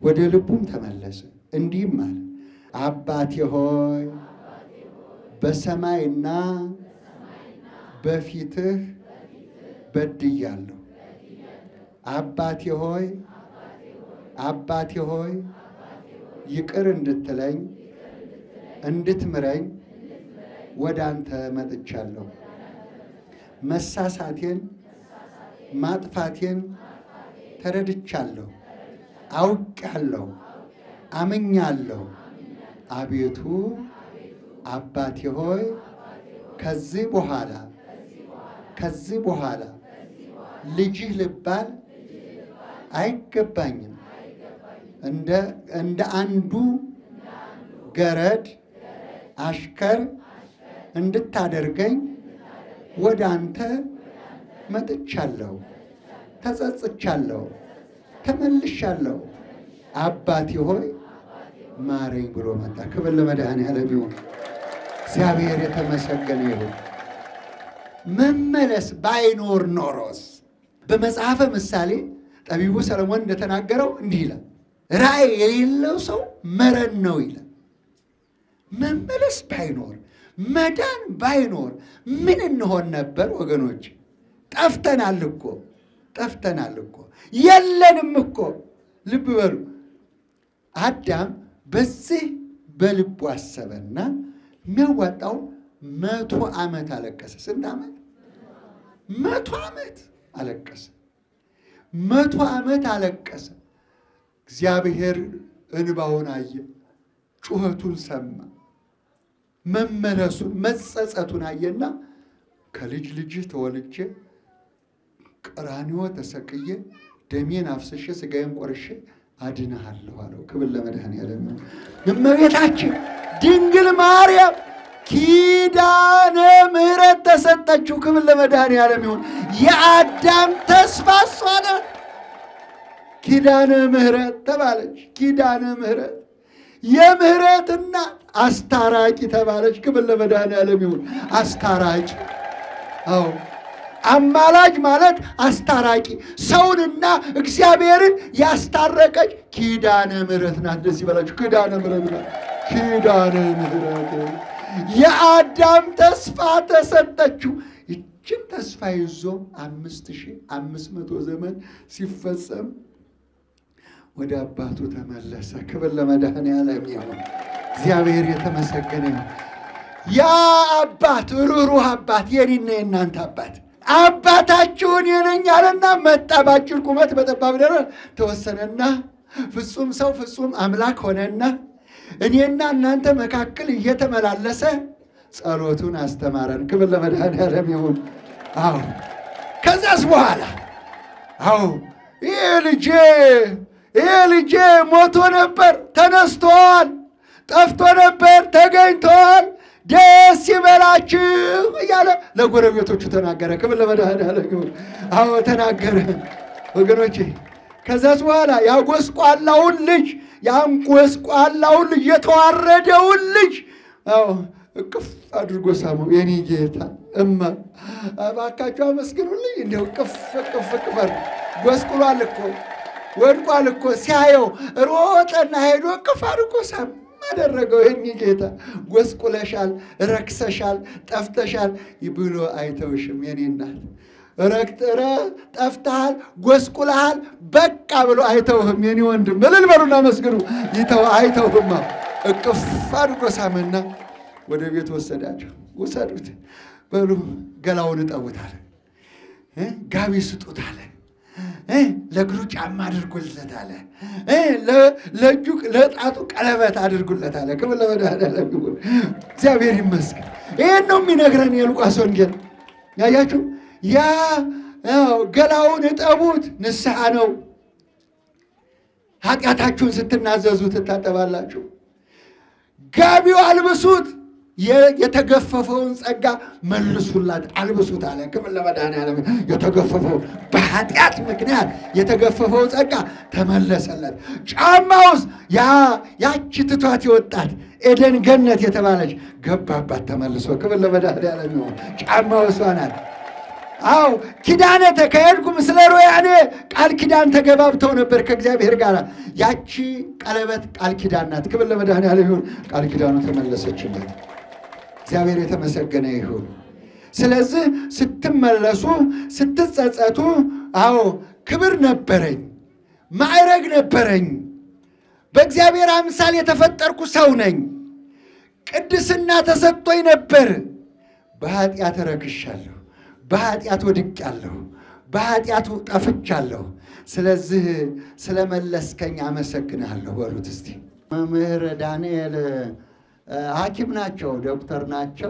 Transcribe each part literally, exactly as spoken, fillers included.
ወደ ልቡም ተመለሰ እንዲህም አለ አባቴ ሆይ በሰማይና በፊትህ በድያለሁ አባቴ ሆይ አባቴ ሆይ ይቅር እንድትለኝ እንድትምረኝ ወዳንተ መጥቻለሁ መሳሳቴን ማጥፋቴን ተረድቻለሁ አውቃለሁ አምኛለሁ አቤቱ አባቴ ሆይ ከዚህ በኋላ ከዚህ በኋላ ልጅህ ልባል አይገባኝም እንደ እንደ አንዱ ገረድ አሽከር እንድታደርገኝ ወዳንተ መጥቻለሁ ተጸጽቻለሁ ተመልሻለሁ አባቴ ሆይ ማረኝ ብሎ መጣ ክብር ለመድኃኔዓለም ይሁን እግዚአብሔር የተመሰገነ ይሁን መመለስ ባይኖር ኖሮስ በመጽሐፈ ምሳሌ ጠቢቡ ሰለሞን እንደተናገረው እንዲህ ይላል ራእይ የሌለው ሰው መረን ነው ይላል መመለስ ባይኖር መዳን ባይኖር ምን እንሆን ነበር ወገኖች ጠፍተናል እኮ ጠፍተናል እኮ የለንም እኮ ልብ በሉ አዳም በዚህ በልቡ አሰበና የሚያዋጣው መቶ ዓመት አለቀሰ ስንት ዓመት መቶ ዓመት አለቀሰ መቶ ዓመት አለቀሰ እግዚአብሔር እንባውን አየ ጩኸቱን ሰማ መመለሱን መጸጸቱን አየና ከልጅ ልጅ ተወልጄ ቀራንዮ ተሰቅዬ ደሜን አፍስሼ ስጋዬን ቆርሼ አድነሃለሁ አለው ክብር ለመድኃኔዓለም እመቤታችን ድንግል ማርያም ኪዳነ ምህረት ተሰጠችው ክብር ለመድኃኔዓለም ይሁን የአዳም ተስፋ እሷ ናት ኪዳነ ምህረት ተባለች ኪዳነ ምህረት የምህረት እናት አስታራቂ ተባለች ክብር ለመድኃኔዓለም ይሁን አስታራቂ አዎ አማላጅ ማለት አስታራቂ ሰውንና እግዚአብሔርን ያስታረቀች ኪዳነ ምህረት ናት ደስ ይበላችሁ ኪዳነ ምህረት ናት ኪዳነ ምህረት የአዳም ተስፋ ተሰጠችው ይችን ተስፋ ይዞ አምስት ሺህ አምስት መቶ ዘመን ሲፈጸም ወደ አባቱ ተመለሰ ክብር ለመድኃኔዓለም ይሁን እግዚአብሔር የተመሰገነ ነው ያ አባት ሩህሩህ አባት የኔና የናንተ አባት አባታችሁን የነኛልና መጣባችሁ ቁመት በጠባብ ደረስ ተወሰነና ፍጹም ሰው ፍጹም አምላክ ሆነና እኔና እናንተ መካከል እየተመላለሰ ጸሎቱን አስተማረን ክብር ለመድኃኔዓለም ይሁን አዎ ከዛስ በኋላ አዎ ይሄ ልጄ ይሄ ልጄ ሞቶ ነበር ተነስቷል ጠፍቶ ነበር ተገኝቷል ደስ ይበላችሁ እያለ ለጎረቤቶቹ ተናገረ ክብር ለመድኃኔዓለም ይሁን አዎ ተናገረ ወገኖቼ ከዛስ በኋላ ያጎስቋላውን ልጅ ያንጎስቋላውን ልጅ የተዋረደውን ልጅ አዎ እቅፍ አድርጎ ሳመው የኔ ጌታ እማ አባካችሁ አመስግኑልኝ እንደው ቅፍ ቅፍ ቅፍ ጎስቁሏል እኮ ወድቋል እኮ ሲያየው ሮጠና ሄዶ ቅፍ አድርጎ ሳም አደረገው የኔ ጌታ ጎስቁለሻል ረክሰሻል ጠፍተሻል ይብሎ አይተውሽም የኔ እናት ረክተረ ጠፍተሃል ጎስቁለሃል በቃ ብሎ አይተውህም የኔ ወንድም እልል በሉና መስግኑ ይተው አይተውህም እቅፍ አድርጎ ሳመና ወደ ቤት ወሰዳቸው ወሰዱት በሉ ገላውን ጠውታል እ ጋቢ ስጡታል እ ለግሩ ጫማ አድርጉለታል እ ለለጁ ለጣጡ ቀለበት አድርጉለታል ክብር ለመድኃኔዓለም ይሁን እግዚአብሔር ይመስገን ይሄን ነው የሚነግረን የሉቃስ ወንጌል ያያችሁ ያ ገላውን ጠቡት ንስሐ ነው ኃጢአታችሁን ስትናዘዙ ተታጠባላችሁ ጋቢው አልብሱት የተገፈፈውን ጸጋ መልሱላት አልብሱት አለ ክብር ለመድኃኔዓለም የተገፈፈው በኃጢአት ምክንያት የተገፈፈው ጸጋ ተመለሰለት ጫማውስ ያ ያቺ ትቷት የወጣት ኤደን ገነት የተባለች ገባባት ተመልሶ ክብር ለመድኃኔዓለም ጫማውስ ዋናት አው ኪዳነ ተከየድኩ ምስለ ሮያኔ ቃል ኪዳን ተገባብተው ነበር ከእግዚአብሔር ጋር ያቺ ቀለበት ቃል ኪዳን ናት ክብር ለመድኃኒዓለም ይሁን ቃል ኪዳኑ ተመለሰችለት እግዚአብሔር የተመሰገነ ይሁን ስለዚህ ስትመለሱ ስትጸጸቱ አው ክብር ነበረኝ ማዕረግ ነበረኝ በእግዚአብሔር አምሳል የተፈጠርኩ ሰው ነኝ ቅድስና ተሰጥቶኝ ነበር በኃጢአት ረክሻለሁ በኃጢአት ወድቄያለሁ በኃጢአቱ ጠፍቻለሁ ስለዚህ ስለመለስከኝ አመሰግናለሁ በሉት እስቲ መምህር ዳንኤል ሐኪም ናቸው ዶክተር ናቸው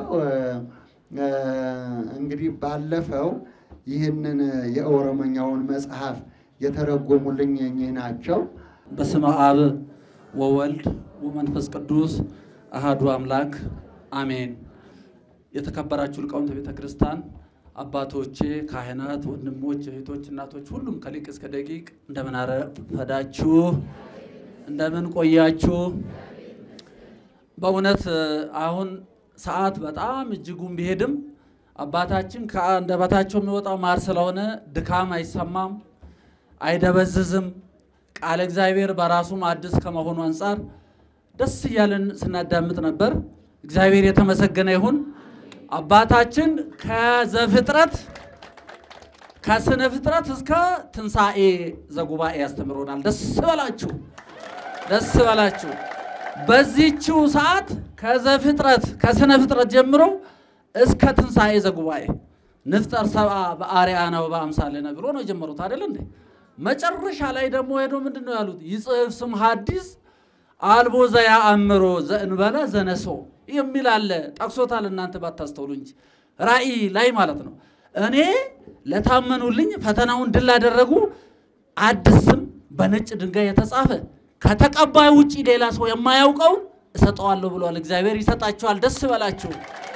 እንግዲህ ባለፈው ይህንን የኦሮሞኛውን መጽሐፍ የተረጎሙልኝ እኚህ ናቸው በስመ አብ ወወልድ ወመንፈስ ቅዱስ አሐዱ አምላክ አሜን የተከበራችሁ ሊቃውንተ ቤተ ክርስቲያን አባቶቼ ካህናት ወንድሞች እህቶች እናቶች ሁሉም ከሊቅ እስከ ደቂቅ እንደምን አረፈዳችሁ እንደምን ቆያችሁ በእውነት አሁን ሰዓት በጣም እጅጉን ቢሄድም አባታችን ከአንደበታቸው የሚወጣው ማር ስለሆነ ድካም አይሰማም አይደበዝዝም ቃል እግዚአብሔር በራሱ ማድስ ከመሆኑ አንፃር ደስ ይያለን ስናዳምጥ ነበር እግዚአብሔር የተመሰገነ ይሁን አባታችን ከዘፍጥረት ከስነ ፍጥረት እስከ ትንሳኤ ዘጉባኤ ያስተምሩናል ደስ በላችሁ ደስ በላችሁ በዚህው ሰዓት ከዘፍጥረት ከስነ ፍጥረት ጀምሮ እስከ ትንሳኤ ዘጉባኤ ንፍጠር ሰብአ በአርአያነ ወበአምሳለነ ብሎ ነው ጀመሩት አይደል እንዴ መጨረሻ ላይ ደግሞ ሄዶ ምንድነው ያሉት ይጽፍ ስም ሐዲስ አልቦ ዘያአምሮ ዘእንበለ ዘነሶ የሚል አለ ጠቅሶታል እናንተ ባታስተውሉ እንጂ ራእይ ላይ ማለት ነው እኔ ለታመኑልኝ ፈተናውን ድል አደረጉ አዲስም በነጭ ድንጋይ የተጻፈ ከተቀባይ ውጪ ሌላ ሰው የማያውቀው እሰጣዋለሁ ብሏል እግዚአብሔር ይሰጣቸዋል ደስ በላችሁ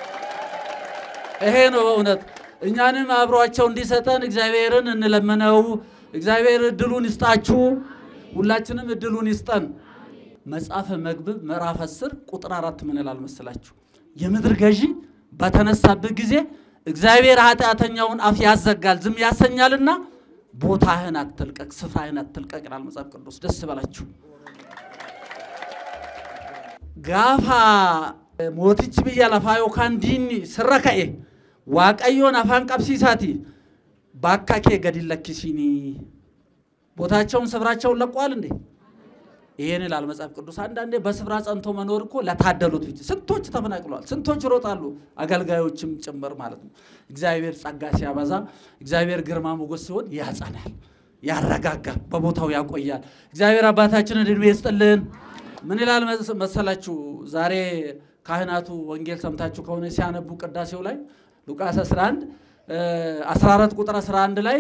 ይሄ ነው በእውነት እኛንም አብሯቸው እንዲሰጠን እግዚአብሔርን እንለምነው እግዚአብሔር እድሉን ይስጣችሁ ሁላችንም እድሉን ይስጠን መጽሐፈ መክብብ ምዕራፍ አስር ቁጥር አራት ምን ይላል መሰላችሁ የምድር ገዢ በተነሳበት ጊዜ እግዚአብሔር ኃጢአተኛውን አፍ ያዘጋል ዝም ያሰኛልና ቦታህን አትልቀቅ ስፍራህን አትልቀቅ ይላል መጽሐፍ ቅዱስ ደስ በላችሁ ጋፋ ሞቲች በያላፋዮ ካንዲኒ ስረከኤ ዋቀዮን አፋን ቀብሲሳቲ ባካኬ ገዲለክሲኒ ቦታቸውን ስፍራቸውን ለቋል እንዴ ይሄን ይላል መጽሐፍ ቅዱስ አንዳንዴ በስፍራ ጸንቶ መኖር እኮ ለታደሉት ብቻ ስንቶች ተፈናቅለዋል ስንቶች ሮጣሉ አገልጋዮችም ጭምር ማለት ነው እግዚአብሔር ጸጋ ሲያበዛ እግዚአብሔር ግርማ ሞገስ ሲሆን ያጸናል ያረጋጋል በቦታው ያቆያል እግዚአብሔር አባታችንን እድሜ ይስጥልን ምን ይላል መሰላችሁ ዛሬ ካህናቱ ወንጌል ሰምታችሁ ከሆነ ሲያነቡ ቅዳሴው ላይ ሉቃስ አስራ አንድ አስራ አራት ቁጥር አስራ አንድ ላይ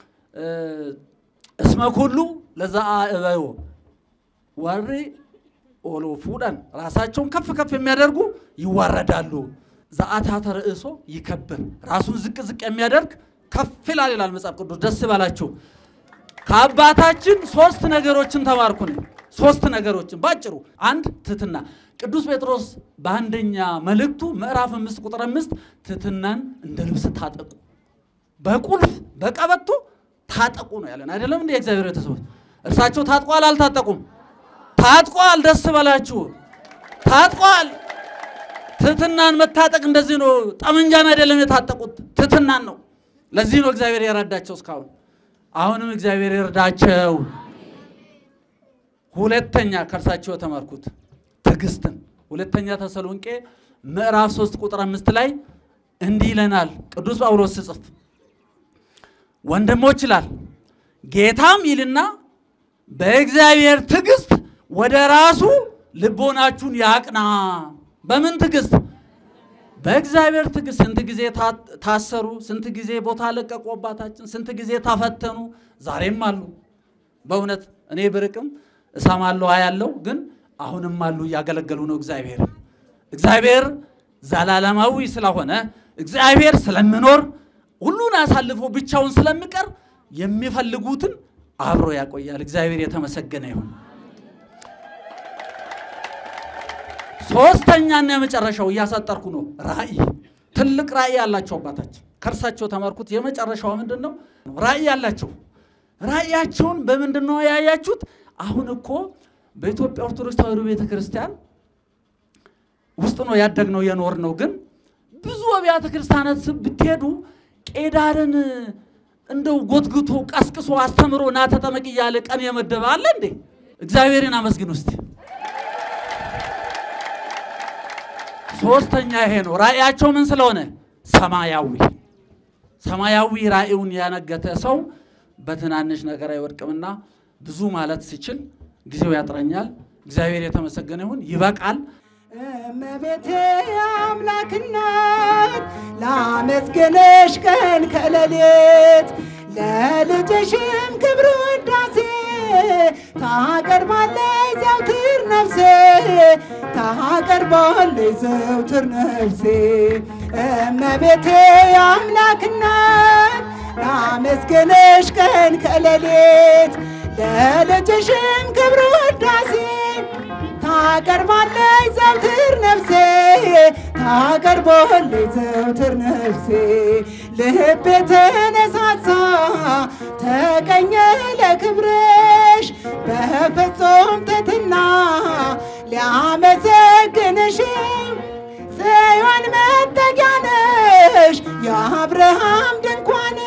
እስመ ኩሉ ለዛ አበዮ ወሪ ኦሎ ፉዳን ራሳቸውን ከፍ ከፍ የሚያደርጉ ይዋረዳሉ ዛአታተ ርእሶ ይከብር ራሱን ዝቅ ዝቅ የሚያደርግ ከፍ ይላል ይላል መጽሐፍ ቅዱስ ደስ ባላችሁ ከአባታችን ሶስት ነገሮችን ተማርኩ ነው ሶስት ነገሮችን ባጭሩ አንድ ትትና ቅዱስ ጴጥሮስ በአንደኛ መልእክቱ ምዕራፍ አምስት ቁጥር አምስት ትትናን እንደ ልብስ ታጠቁ በቁልፍ በቀበቶ ታጠቁ ነው ያለን አይደለም እንዴ እግዚአብሔር ተሰውት እርሳቸው ታጥቋል አልታጠቁም ታጥቋል ደስ ባላችሁ ታጥቋል ትትናን መታጠቅ እንደዚህ ነው ጠመንጃን አይደለም የታጠቁት ትትናን ነው ለዚህ ነው እግዚአብሔር ያራዳቸው እስካሁን አሁንም እግዚአብሔር ይርዳቸው ሁለተኛ ከርሳቸው ተማርኩት ትግስትን ሁለተኛ ተሰሎንቄ ምዕራፍ ሶስት ቁጥር አምስት ላይ እንዲህ ይለናል ቅዱስ ጳውሎስ ጽፍ ወንድሞች ይላል ጌታም ይልና በእግዚአብሔር ትግስት ወደ ራሱ ልቦናችሁን ያቅና በምን ትግስት በእግዚአብሔር ትግስት ስንት ጊዜ ታሰሩ ስንት ጊዜ ቦታ ለቀቁ አባታችን ስንት ጊዜ ታፈተኑ ዛሬም አሉ በእውነት እኔ ብርቅም እሰማለሁ አያለው ግን አሁንም አሉ ያገለገሉ ነው እግዚአብሔር እግዚአብሔር ዘላለማዊ ስለሆነ እግዚአብሔር ስለምኖር ሁሉን አሳልፎ ብቻውን ስለሚቀር የሚፈልጉትን አብሮ ያቆያል እግዚአብሔር የተመሰገነ ይሁን ሶስተኛና የመጨረሻው ያሳጠርኩ ነው ራእይ ትልቅ ራእይ ያላቸው አባታችን ከርሳቸው ተመርኩት የመጨረሻው ምንድነው ራእይ ያላችሁ ራእያቸውን በምንድነው ያያያችሁት አሁን እኮ በኢትዮጵያ ኦርቶዶክስ ተዋሕዶ ቤተክርስቲያን ውስጥ ነው ያደግነው የኖርነው ግን ብዙ አብያተ ክርስቲያናት ብትሄዱ ቄዳርን እንደው ጎትጉቶ ቀስቅሶ አስተምሮ ና ተጠመቅ ይያለ ቀን የመደበ አለ እንዴ እግዚአብሔርን አመስግኑ እስቲ ሶስተኛ ይሄ ነው ራእያቸው ምን ስለሆነ ሰማያዊ ሰማያዊ ራእዩን ያነገተ ሰው በትናንሽ ነገር አይወድቅምና ብዙ ማለት ሲችል ጊዜው ያጥረኛል እግዚአብሔር የተመሰገነ ይሁን ይበቃል እመቤቴ አምላክ እናት ላመስግንሽ ቀን ከሌሊት ለልጅሽም ክብር ውዳሴ ታቀርባለች ዘውትር ነፍሴ ታቀርባለች ዘውትር ነፍሴ እመቤቴ አምላክ እናት ላመስግንሽ ቀን ከሌሊት ለልጅሽም ክብር ውዳሴ ታቀርባለች ዘውትር ነፍሴ ታቀርባለች ዘውትር ነፍሴ ልቤ ተነሳሳ ተቀኘ ለክብርሽ በፍጹም ትሕትና ሊያመሰግንሽ ጽዮን መጠጊያ ነሽ የአብርሃም ድንኳን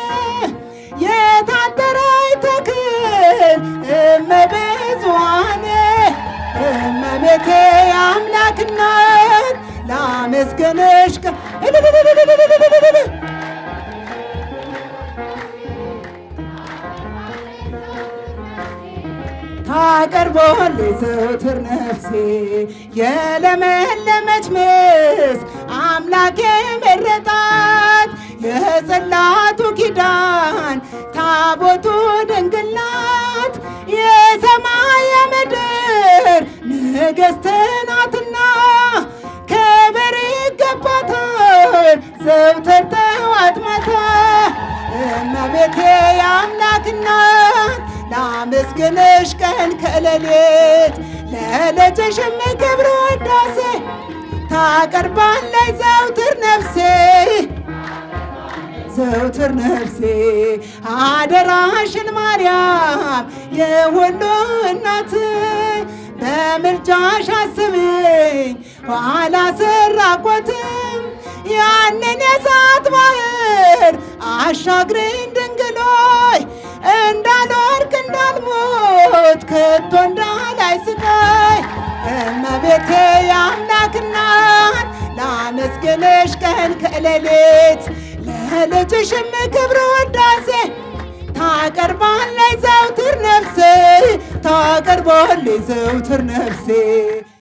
የታጠረች ተክል እመብዙኃን እመቤቴ አምላክ እናት ላመስግንሽ ታቀርባለች ዘውትር ነፍሴ የለመለመች ምስት አምላክ የመረጣት የጽላቱ ኪዳን ታቦቱ ድንግል ናት የሰማይ የምድር ንግሥት ናትና ክብር ይገባታል ዘውትር ጠዋት ማታ እመቤቴ አምላክ እናት ላመስግንሽ ቀን ከሌሊት ለልጅሽም ክብር ውዳሴ ታቀርባለች ዘውትር ነፍሴ ዘውትር ነፍሴ አደራሽን ማርያም የሁሉ እናት በምልጃሽ አስብኝ ኋላ ስራቆትም ያንን የእሳት ባህር አሻግሪኝ ድንግሎይ እንዳልወድቅ እንዳልሞት ከቶ እንዳላይ ስቃይ እመቤቴ አምላክ እናት ላመስግንሽ ቀን ከሌሊት ለልጅሽም ክብር ውዳሴ ታቀርባለች ዘውትር ነፍሴ ታቀርባለች ዘውትር ነፍሴ